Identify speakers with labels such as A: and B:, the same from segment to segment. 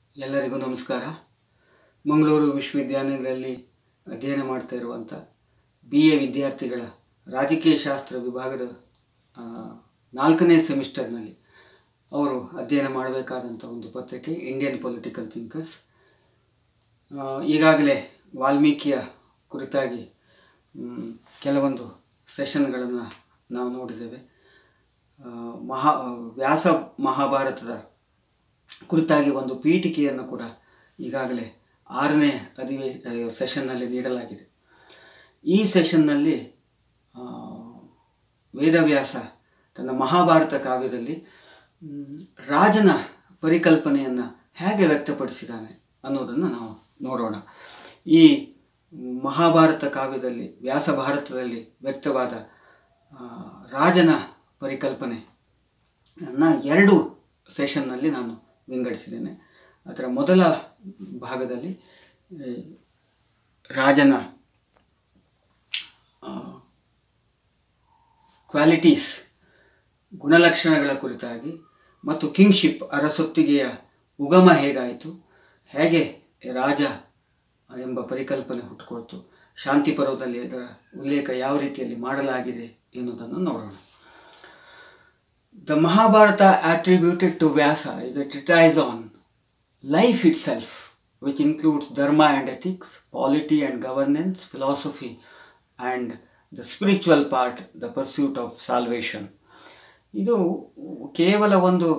A: ಎಲ್ಲರಿಗೂ ನಮಸ್ಕಾರ. ಮಂಗಳೂರು ವಿಶ್ವವಿದ್ಯಾನಿಲಯದಲ್ಲಿ ಅಧ್ಯಯನ ಮಾಡ್ತಾ ಇರುವಂಥ BA ವಿದ್ಯಾರ್ಥಿಗಳ ರಾಜಕೀಯ ಶಾಸ್ತ್ರ ವಿಭಾಗದ 4ನೇ ಸೆಮಿಸ್ಟರ್ನಲ್ಲಿ ಅವರು ಅಧ್ಯಯನ ಮಾಡಬೇಕಾದಂಥ ಒಂದು ಪತ್ರಿಕೆ ಇಂಡಿಯನ್ ಪೊಲಿಟಿಕಲ್ ಥಿಂಕರ್ಸ್. ಈಗಾಗಲೇ ವಾಲ್ಮೀಕಿಯ ಕುರಿತಾಗಿ ಕೆಲವೊಂದು ಸೆಷನ್ಗಳನ್ನು ನಾವು ನೋಡಿದ್ದೇವೆ. ವ್ಯಾಸ ಮಹಾಭಾರತದ ಕುರಿತಾಗಿ ಒಂದು ಪೀಠಿಕೆಯನ್ನು ಕೂಡ ಈಗಾಗಲೇ 6ನೇ ಸೆಷನ್ನಲ್ಲಿ ನೀಡಲಾಗಿದೆ. ಈ ಸೆಷನ್ನಲ್ಲಿ ವೇದವ್ಯಾಸ ತನ್ನ ಮಹಾಭಾರತ ಕಾವ್ಯದಲ್ಲಿ ರಾಜನ ಪರಿಕಲ್ಪನೆಯನ್ನು ಹೇಗೆ ವ್ಯಕ್ತಪಡಿಸಿದ್ದಾನೆ ಅನ್ನೋದನ್ನು ನಾವು ನೋಡೋಣ. ಈ ಮಹಾಭಾರತ ಕಾವ್ಯದಲ್ಲಿ ವ್ಯಾಸ ಭಾರತದಲ್ಲಿ ವ್ಯಕ್ತವಾದ ರಾಜನ ಪರಿಕಲ್ಪನೆಯನ್ನು 2 ಸೆಷನ್ನಲ್ಲಿ ನಾನು ವಿಂಗಡಿಸಿದ್ದೇನೆ. ಅದರ ಮೊದಲ ಭಾಗದಲ್ಲಿ ರಾಜನ ಕ್ವಾಲಿಟೀಸ್, ಗುಣಲಕ್ಷಣಗಳ ಕುರಿತಾಗಿ ಮತ್ತು ಕಿಂಗ್ಶಿಪ್, ಅರಸೊತ್ತಿಗೆಯ ಉಗಮ ಹೇಗಾಯಿತು, ಹೇಗೆ ರಾಜ ಎಂಬ ಪರಿಕಲ್ಪನೆ ಹುಟ್ಟುಕೊಳ್ತು, ಶಾಂತಿ ಪರ್ವದಲ್ಲಿ ಅದರ ಉಲ್ಲೇಖ ಯಾವ ರೀತಿಯಲ್ಲಿ ಮಾಡಲಾಗಿದೆ ಎನ್ನುವುದನ್ನು ನೋಡೋಣ. The Mahabharata attributed to Vyasa is a treatise on life itself, which includes dharma and ethics, polity and governance, philosophy, and the spiritual part, the pursuit of salvation. ಇದು ಕೇವಲ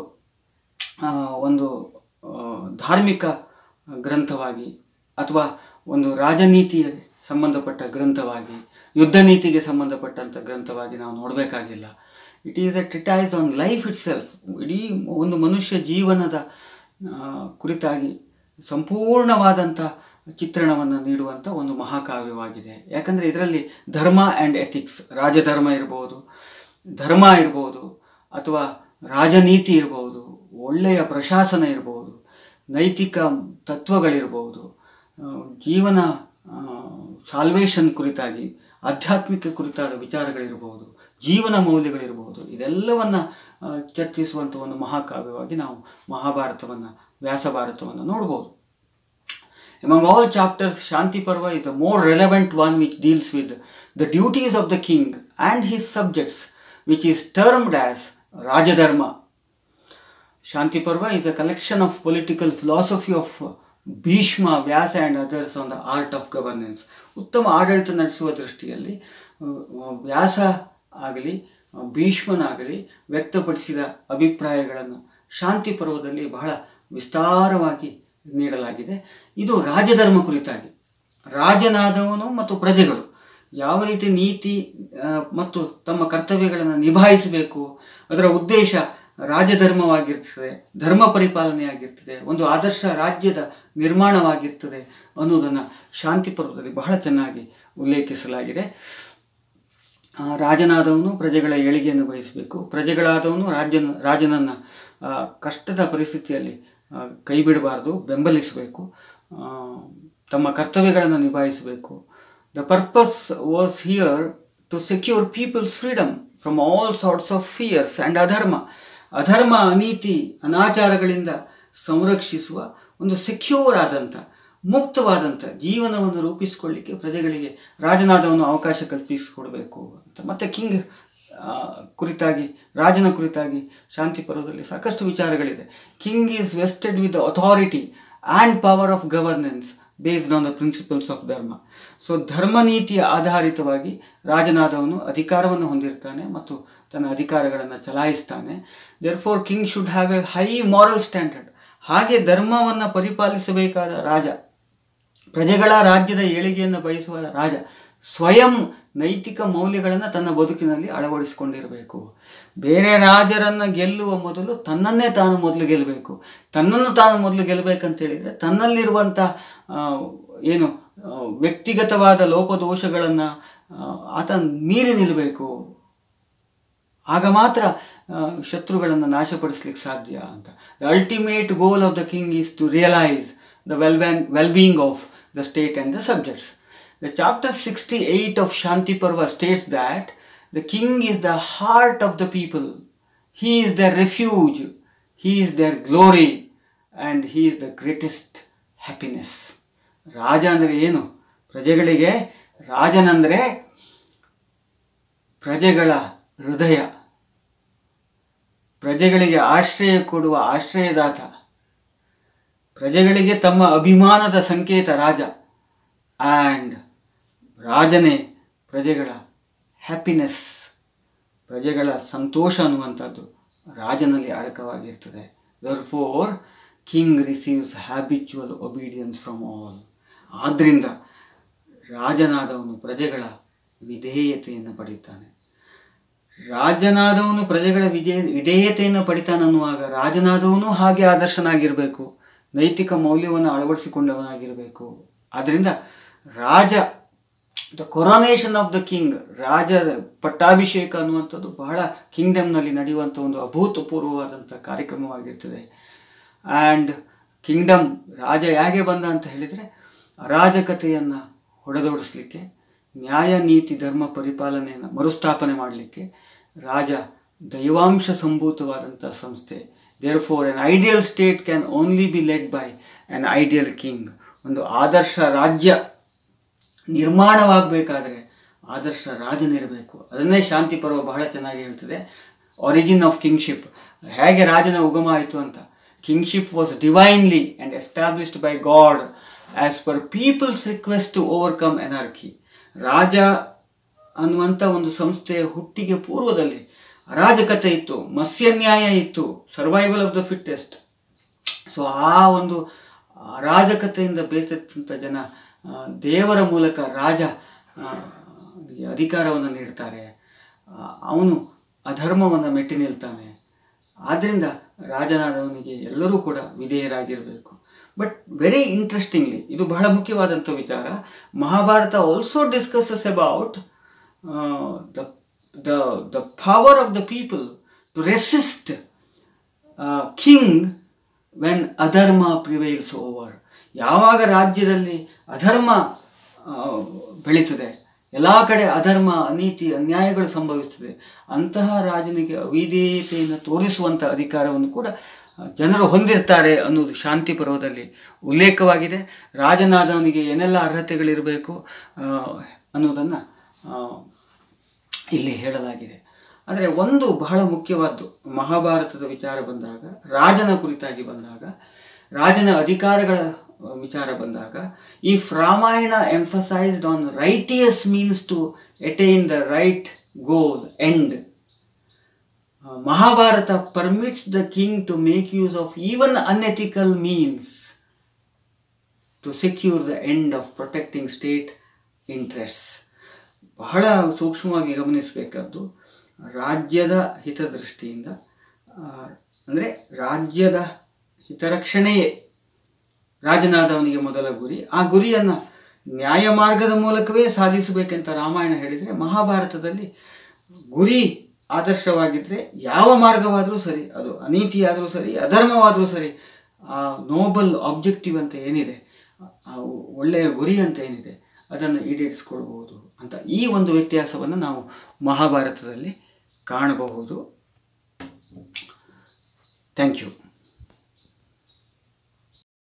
A: ಒಂದು ಧಾರ್ಮಿಕ ಗ್ರಂಥವಾಗಿ ಅಥವಾ ಒಂದು ರಾಜನೀತಿಗೆ ಸಂಬಂಧಪಟ್ಟ ಗ್ರಂಥವಾಗಿ, ಯುದ್ಧ ನೀತಿಗೆ ಸಂಬಂಧಪಟ್ಟಂಥ ಗ್ರಂಥವಾಗಿ ನಾವು ನೋಡಬೇಕಾಗಿಲ್ಲ. It is a treatise on life itself. ಇಡೀ ಒಂದು ಮನುಷ್ಯ ಜೀವನದ ಕುರಿತಾಗಿ ಸಂಪೂರ್ಣವಾದಂಥ ಚಿತ್ರಣವನ್ನು ನೀಡುವಂಥ ಒಂದು ಮಹಾಕಾವ್ಯವಾಗಿದೆ. ಯಾಕಂದರೆ ಇದರಲ್ಲಿ ಧರ್ಮ ಆ್ಯಂಡ್ ಎಥಿಕ್ಸ್, ರಾಜಧರ್ಮ ಇರ್ಬೋದು, ಧರ್ಮ ಇರ್ಬೋದು, ಅಥವಾ ರಾಜನೀತಿ ಇರ್ಬೋದು, ಒಳ್ಳೆಯ ಪ್ರಶಾಸನ ಇರ್ಬೋದು, ನೈತಿಕ ತತ್ವಗಳಿರ್ಬೋದು, ಜೀವನ ಸಾಲ್ವೇಷನ್ ಕುರಿತಾಗಿ ಆಧ್ಯಾತ್ಮಿಕ ಕುರಿತಾದ ವಿಚಾರಗಳಿರ್ಬೋದು, ಜೀವನ ಮೌಲ್ಯಗಳಿರ್ಬೋದು, ಇದೆಲ್ಲವನ್ನು ಚರ್ಚಿಸುವಂಥ ಒಂದು ಮಹಾಕಾವ್ಯವಾಗಿ ನಾವು ಮಹಾಭಾರತವನ್ನು, ವ್ಯಾಸ ಭಾರತವನ್ನು ನೋಡ್ಬೋದು. Among all chapters, Shanti Parva is a more relevant one which deals with the duties of the king and his subjects, which is termed as Rajadharma. Shanti Parva is a collection of political philosophy of Bhishma, Vyasa and others on the art of governance. ಉತ್ತಮ ಆಡಳಿತ ನಡೆಸುವ ದೃಷ್ಟಿಯಲ್ಲಿ ವ್ಯಾಸ ಆಗಲಿ ಭೀಷ್ಮನಾಗಲಿ ವ್ಯಕ್ತಪಡಿಸಿದ ಅಭಿಪ್ರಾಯಗಳನ್ನು ಶಾಂತಿ ಪರ್ವದಲ್ಲಿ ಬಹಳ ವಿಸ್ತಾರವಾಗಿ ನೀಡಲಾಗಿದೆ. ಇದು ರಾಜಧರ್ಮ ಕುರಿತಾಗಿ, ರಾಜನಾದವನು ಮತ್ತು ಪ್ರಜೆಗಳು ಯಾವ ರೀತಿ ನೀತಿ ಮತ್ತು ತಮ್ಮ ಕರ್ತವ್ಯಗಳನ್ನು ನಿಭಾಯಿಸಬೇಕು, ಅದರ ಉದ್ದೇಶ ರಾಜಧರ್ಮವಾಗಿರ್ತದೆ, ಧರ್ಮ ಪರಿಪಾಲನೆಯಾಗಿರ್ತದೆ, ಒಂದು ಆದರ್ಶ ರಾಜ್ಯದ ನಿರ್ಮಾಣವಾಗಿರ್ತದೆ ಅನ್ನೋದನ್ನು ಶಾಂತಿ ಪರ್ವದಲ್ಲಿ ಬಹಳ ಚೆನ್ನಾಗಿ ಉಲ್ಲೇಖಿಸಲಾಗಿದೆ. ರಾಜನಾದವನು ಪ್ರಜೆಗಳ ಏಳಿಗೆಯನ್ನು ಬಯಸಬೇಕು, ಪ್ರಜೆಗಳಾದವನು ರಾಜನನ್ನು ಕಷ್ಟದ ಪರಿಸ್ಥಿತಿಯಲ್ಲಿ ಕೈ ಬಿಡಬಾರ್ದು, ಬೆಂಬಲಿಸಬೇಕು, ತಮ್ಮ ಕರ್ತವ್ಯಗಳನ್ನು ನಿಭಾಯಿಸಬೇಕು. The purpose was here to secure people's freedom from all sorts of fears and ಅಧರ್ಮ, ಅನೀತಿ, ಅನಾಚಾರಗಳಿಂದ ಸಂರಕ್ಷಿಸುವ ಒಂದು ಸೆಕ್ಯೂರ್ ಆದಂಥ, ಮುಕ್ತವಾದಂಥ ಜೀವನವನ್ನು ರೂಪಿಸಿಕೊಳ್ಳಿಕ್ಕೆ ಪ್ರಜೆಗಳಿಗೆ ರಾಜನಾದವನು ಅವಕಾಶ ಕಲ್ಪಿಸಿಕೊಡಬೇಕು ಅಂತ. ಮತ್ತು ಕಿಂಗ್ ಕುರಿತಾಗಿ, ರಾಜನ ಕುರಿತಾಗಿ ಶಾಂತಿ ಪರ್ವದಲ್ಲಿ ಸಾಕಷ್ಟು ವಿಚಾರಗಳಿದೆ. King is vested with authority and power of governance based on the principles of dharma. So ಧರ್ಮನೀತಿಯ ಆಧಾರಿತವಾಗಿ ರಾಜನಾದವನು ಅಧಿಕಾರವನ್ನು ಹೊಂದಿರ್ತಾನೆ ಮತ್ತು ತನ್ನ ಅಧಿಕಾರಗಳನ್ನು ಚಲಾಯಿಸ್ತಾನೆ. Therefore king should have a high moral standard. ಹಾಗೆ ಧರ್ಮವನ್ನು ಪರಿಪಾಲಿಸಬೇಕಾದ ರಾಜ, ಪ್ರಜೆಗಳ ರಾಜ್ಯದ ಏಳಿಗೆಯನ್ನು ಬಯಸುವ ರಾಜ ಸ್ವಯಂ ನೈತಿಕ ಮೌಲ್ಯಗಳನ್ನು ತನ್ನ ಬದುಕಿನಲ್ಲಿ ಅಳವಡಿಸಿಕೊಂಡಿರಬೇಕು. ಬೇರೆ ರಾಜರನ್ನು ಗೆಲ್ಲುವ ಮೊದಲು ತನ್ನನ್ನೇ ತಾನು ಮೊದಲು ಗೆಲ್ಲಬೇಕು. ತನ್ನನ್ನು ತಾನು ಮೊದಲು ಗೆಲ್ಲಬೇಕಂತೇಳಿದರೆ ತನ್ನಲ್ಲಿರುವಂಥ ವ್ಯಕ್ತಿಗತವಾದ ಲೋಪದೋಷಗಳನ್ನು ಆತ ಮೀರಿ ನಿಲ್ಲಬೇಕು. ಆಗ ಮಾತ್ರ ಶತ್ರುಗಳನ್ನು ನಾಶಪಡಿಸ್ಲಿಕ್ಕೆ ಸಾಧ್ಯ ಅಂತ. The ultimate goal of the king is to realise the well-being of the state and the subjects. The chapter 68 of Shanti Parva states that the king is the heart of the people. He is their refuge. He is their glory. And he is the greatest happiness. ರಾಜ ಅಂದರೆ ಏನು? ಪ್ರಜೆಗಳಿಗೆ ರಾಜನಂದರೆ ಪ್ರಜೆಗಳ ಹೃದಯ, ಪ್ರಜೆಗಳಿಗೆ ಆಶ್ರಯ ಕೊಡುವ ಆಶ್ರಯದಾತ, ಪ್ರಜೆಗಳಿಗೆ ತಮ್ಮ ಅಭಿಮಾನದ ಸಂಕೇತ ರಾಜ. ಆ್ಯಂಡ್ ರಾಜನೇ ಪ್ರಜೆಗಳ ಹ್ಯಾಪಿನೆಸ್, ಪ್ರಜೆಗಳ ಸಂತೋಷ ಅನ್ನುವಂಥದ್ದು ರಾಜನಲ್ಲಿ ಅಡಕವಾಗಿರ್ತದೆ. Therefore king receives habitual obedience from all. ಆದ್ದರಿಂದ ರಾಜನಾದವನು ಪ್ರಜೆಗಳ ವಿಧೇಯತೆಯನ್ನು ಪಡೆಯುತ್ತಾನೆ. ರಾಜನಾದವನು ಪ್ರಜೆಗಳ ವಿಧೇಯತೆಯನ್ನು ಪಡಿತಾನನ್ನುವಾಗ ರಾಜನಾದವನು ಹಾಗೆ ಆದರ್ಶನಾಗಿರಬೇಕು, ನೈತಿಕ ಮೌಲ್ಯವನ್ನು ಅಳವಡಿಸಿಕೊಂಡವನಾಗಿರಬೇಕು. ಆದ್ದರಿಂದ ರಾಜ, the coronation of the king, ರಾಜ ಪಟ್ಟಾಭಿಷೇಕ ಅನ್ನುವಂಥದ್ದು ಬಹಳ ಕಿಂಗ್ಡಮ್ನಲ್ಲಿ ನಡೆಯುವಂಥ ಒಂದು ಅಭೂತಪೂರ್ವವಾದಂಥ ಕಾರ್ಯಕ್ರಮವಾಗಿರ್ತದೆ. ಆ್ಯಂಡ್ ಕಿಂಗ್ಡಮ್, ರಾಜ ಹೇಗೆ ಬಂದ ಅಂತ ಹೇಳಿದರೆ ಅರಾಜಕತೆಯನ್ನು ಹೊಡೆದೋಡಿಸ್ಲಿಕ್ಕೆ, ನ್ಯಾಯ ನೀತಿ ಧರ್ಮ ಪರಿಪಾಲನೆಯನ್ನು ಮರುಸ್ಥಾಪನೆ ಮಾಡಲಿಕ್ಕೆ ರಾಜ ದೈವಾಂಶ ಸಂಭೂತವಾದಂಥ ಸಂಸ್ಥೆ. Therefore an ideal state can only be led by an ideal king. ಒಂದು ಆದರ್ಶ ರಾಜ್ಯ ನಿರ್ಮಾಣವಾಗಬೇಕಾದ್ರೆ ಆದರ್ಶ ರಾಜನಿರಬೇಕು. ಅದನ್ನೇ ಶಾಂತಿ ಪರ್ವ ಬಹಳ ಚೆನ್ನಾಗಿ ಹೇಳ್ತದೆ. ಒರಿಜಿನ್ ಆಫ್ ಕಿಂಗ್ಶಿಪ್, ಹೇಗೆ ರಾಜನ ಉಗಮ ಆಯಿತು ಅಂತ. Kingship was divinely and established by God as per people's request to overcome anarchy. ರಾಜ ಅನ್ನುವಂಥ ಒಂದು ಸಂಸ್ಥೆಯ ಹುಟ್ಟಿಗೆ ಪೂರ್ವದಲ್ಲಿ ಅರಾಜಕತೆ ಇತ್ತು, ಮತ್ಸ್ಯನ್ಯಾಯ ಇತ್ತು, survival of the fittest. So ಆ ಒಂದು ಅರಾಜಕತೆಯಿಂದ ಬೇಸತ್ತಂಥ ಜನ ದೇವರ ಮೂಲಕ ರಾಜ ಅಧಿಕಾರವನ್ನು ನೀಡ್ತಾರೆ. ಅವನು ಅಧರ್ಮವನ್ನು ಮೆಟ್ಟಿ ನಿಲ್ತಾನೆ. ಆದ್ದರಿಂದ ರಾಜನಾದವನಿಗೆ ಎಲ್ಲರೂ ಕೂಡ ವಿಧೇಯರಾಗಿರಬೇಕು. ಬಟ್ ವೆರಿ ಇಂಟ್ರೆಸ್ಟಿಂಗ್ಲಿ, ಇದು ಬಹಳ ಮುಖ್ಯವಾದಂಥ ವಿಚಾರ, Mahabharata also discusses about the power of the people to resist king when adharma prevails over. ಯಾವಾಗ ರಾಜ್ಯದಲ್ಲಿ ಅಧರ್ಮ ಬೆಳೀತದೆ, ಎಲ್ಲ ಕಡೆ ಅಧರ್ಮ, ಅನೀತಿ, ಅನ್ಯಾಯಗಳು ಸಂಭವಿಸ್ತದೆ, ಅಂತಹ ರಾಜನಿಗೆ ಅವಿಧೇಯತೆಯನ್ನು ತೋರಿಸುವಂಥ ಅಧಿಕಾರವನ್ನು ಕೂಡ ಜನರು ಹೊಂದಿರ್ತಾರೆ ಅನ್ನೋದು ಶಾಂತಿ ಪರ್ವದಲ್ಲಿ ಉಲ್ಲೇಖವಾಗಿದೆ. ರಾಜನಾದವನಿಗೆ ಏನೆಲ್ಲ ಅರ್ಹತೆಗಳಿರಬೇಕು ಅನ್ನೋದನ್ನು ಇಲ್ಲಿ ಹೇಳಲಾಗಿದೆ. ಆದರೆ ಒಂದು ಬಹಳ ಮುಖ್ಯವಾದ್ದು ಮಹಾಭಾರತದ ವಿಚಾರ ಬಂದಾಗ, ರಾಜನ ಕುರಿತಾಗಿ ಬಂದಾಗ, ರಾಜನ ಅಧಿಕಾರಗಳ ವಿಚಾರ ಬಂದಾಗ, ಈ Ramayana emphasised on righteous means to attain the right goal end. Mahabharata permits the king to make use of even unethical means to secure the end of protecting state interests. ಬಹಳ ಸೂಕ್ಷ್ಮವಾಗಿ ಗಮನಿಸಬೇಕಾದ್ದು, ರಾಜ್ಯದ ಹಿತದೃಷ್ಟಿಯಿಂದ, ಅಂದರೆ ರಾಜ್ಯದ ಹಿತರಕ್ಷಣೆಯೇ ರಾಜನಾದವನಿಗೆ ಮೊದಲ ಗುರಿ. ಆ ಗುರಿಯನ್ನು ನ್ಯಾಯ ಮಾರ್ಗದ ಮೂಲಕವೇ ಸಾಧಿಸಬೇಕೆಂತ ರಾಮಾಯಣ ಹೇಳಿದರೆ, ಮಹಾಭಾರತದಲ್ಲಿ ಗುರಿ ಆದರ್ಶವಾಗಿದ್ದರೆ ಯಾವ ಮಾರ್ಗವಾದರೂ ಸರಿ, ಅದು ಅನೀತಿಯಾದರೂ ಸರಿ, ಅಧರ್ಮವಾದರೂ ಸರಿ, ಆ ನೋಬಲ್ ಆಬ್ಜೆಕ್ಟಿವ್ ಅಂತ ಏನಿದೆ, ಆ ಒಳ್ಳೆಯ ಗುರಿ ಅಂತ ಏನಿದೆ, ಅದನ್ನು ಈಡೇರಿಸಿಕೊಳ್ಬಹುದು ಅಂತ ಈ ಒಂದು ವ್ಯತ್ಯಾಸವನ್ನು ನಾವು ಮಹಾಭಾರತದಲ್ಲಿ ಕಾಣಬಹುದು. Thank you.